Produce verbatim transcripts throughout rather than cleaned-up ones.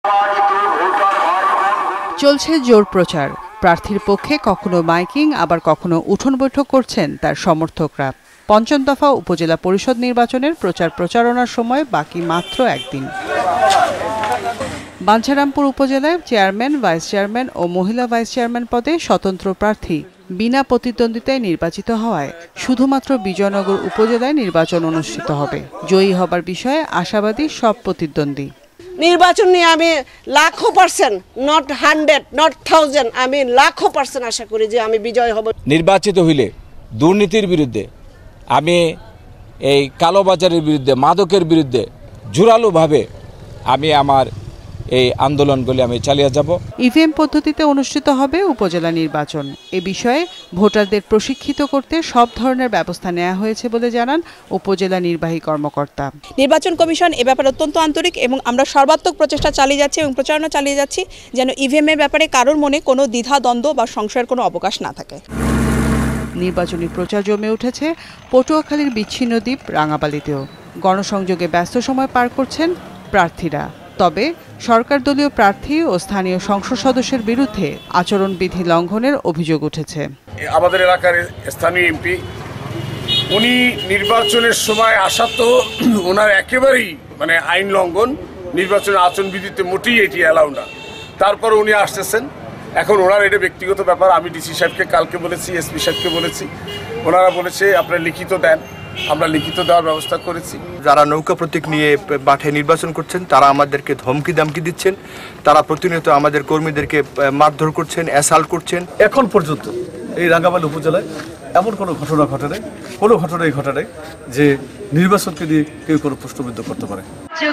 চলছে জোর প্রচার। প্রার্থীর পক্ষে কখনো মাইকিং আবার কখনো উঠোন বৈঠক করছেন তার সমর্থকরা। পঞ্চম দফা উপজেলা পরিষদ নির্বাচনের প্রচার প্রচারণার সময় বাকি মাত্র একদিন। বাঞ্ছারামপুর উপজেলায় চেয়ারম্যান, ভাইস চেয়ারম্যান ও মহিলা ভাইস চেয়ারম্যান পদে স্বতন্ত্র প্রার্থী বিনা প্রতিদ্বন্দ্বিতায় নির্বাচিত হওয়ায় শুধুমাত্র বিজয়নগর উপজেলায় নির্বাচন অনুষ্ঠিত হবে। জয়ী হবার বিষয়ে আশাবাদী সব প্রতিদ্বন্দ্বী। নির্বাচন নিয়ে আমি লাখো percent, not hundred, not thousand, আমি লাখো পার্সেন্ট আশা করি যে আমি বিজয় হব। নির্বাচিত হইলে দুর্নীতির বিরুদ্ধে, আমি এই কালোবাজারের বিরুদ্ধে, মাদকের বিরুদ্ধে জোরালোভাবে আমি আমার এই আন্দোলনগুলি আমি চালিয়ে যাব। ইভিএম পদ্ধতিতে অনুষ্ঠিত হবে উপজেলা নির্বাচন। এ বিষয়ে ভোটারদের প্রশিক্ষিত করতে সব ধরনের ব্যবস্থা নেওয়া হয়েছে বলে জানান উপজেলা নির্বাহী কর্মকর্তা। নির্বাচন কমিশন এ ব্যাপারে অত্যন্ত আন্তরিক এবং আমরা সর্বাত্মক প্রচেষ্টা চালিয়ে যাচ্ছি এবং প্রচারণা চালিয়ে যাচ্ছি যেন ইভিএম এর ব্যাপারে কারোর মনে কোনো দ্বিধা দ্বন্দ্ব বা সংশয়ের কোনো অবকাশ না থাকে। নির্বাচনী প্রচার জমে উঠেছে পটুয়াখালীর বিচ্ছিন্ন দ্বীপ রাঙাবালিতেও। গণসংযোগে ব্যস্ত সময় পার করছেন প্রার্থীরা। তবে সরকার দলীয় প্রার্থী ও স্থানীয় সংসদ সদস্যের বিরুদ্ধে আচরণবিধি লঙ্ঘনের অভিযোগ উঠেছে। আমাদের এলাকার স্থানীয় এমপি উনি নির্বাচনের সময় আসা তো ওনার একেবারেই মানে আইন লঙ্ঘন, নির্বাচনের আচরণবিধিতে মোটেই এটি অ্যালাউ না। তারপর উনি আসতেছেন, এখন ওনার এটা ব্যক্তিগত ব্যাপার। আমি ডিসি সাহেবকে কালকে বলেছি, এসপি সাহেবকে বলেছি, ওনারা বলেছে আপনারা লিখিত দেন, আমরা লিখিত দেওয়ার ব্যবস্থা করেছি। যারা নৌকা প্রতীক নিয়ে মাঠে নির্বাচন করছেন তারা আমাদেরকে ধমকি দামকি দিচ্ছেন, তারা প্রতিনিয়ত আমাদের কর্মীদেরকে মারধর করছেন, অ্যাসাল্ট করছেন। এখন পর্যন্ত এই রাঙ্গামালী উপজেলায় এমন কোনো ঘটনা ঘটে নাই, কোনো ঘটনাই ঘটে নাই যে নির্বাচনকে নিয়ে কেউ কোনো প্রশ্নবিদ্ধ করতে পারে।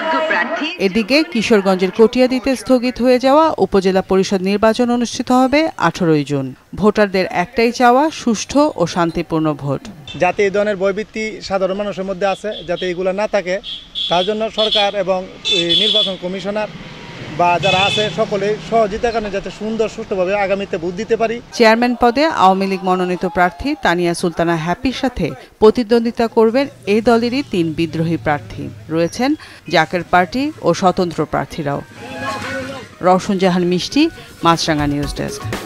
এদিকে কিশোরগঞ্জের কটিয়াদীতে স্থগিত হয়ে যাওয়া উপজেলা পরিষদ নির্বাচন অনুষ্ঠিত হবে আঠারোই জুন। ভোটারদের একটাই চাওয়া সুষ্ঠু ও শান্তিপূর্ণ ভোট। যাতে এই ধরনের বৈবৃত্তি সাধারণ মানুষের মধ্যে আছে যাতে এগুলো না থাকে, তার জন্য সরকার এবং নির্বাচন কমিশনার বা যারা আছে সকলে সহযোগিতার কারণে যাতে সুন্দর সুষ্ঠুভাবে আগামীতে ভোট দিতে পারি। চেয়ারম্যান পদে আওয়ামী লীগ মনোনীত প্রার্থী তানিয়া সুলতানা হ্যাপির সাথে প্রতিদ্বন্দ্বিতা করবেন এই দলেরই তিন বিদ্রোহী প্রার্থী। রয়েছেন জাকের পার্টি ও স্বতন্ত্র প্রার্থীরাও। রওশন জাহান মিষ্টি, মাছরাঙ্গা নিউজ ডেস্ক।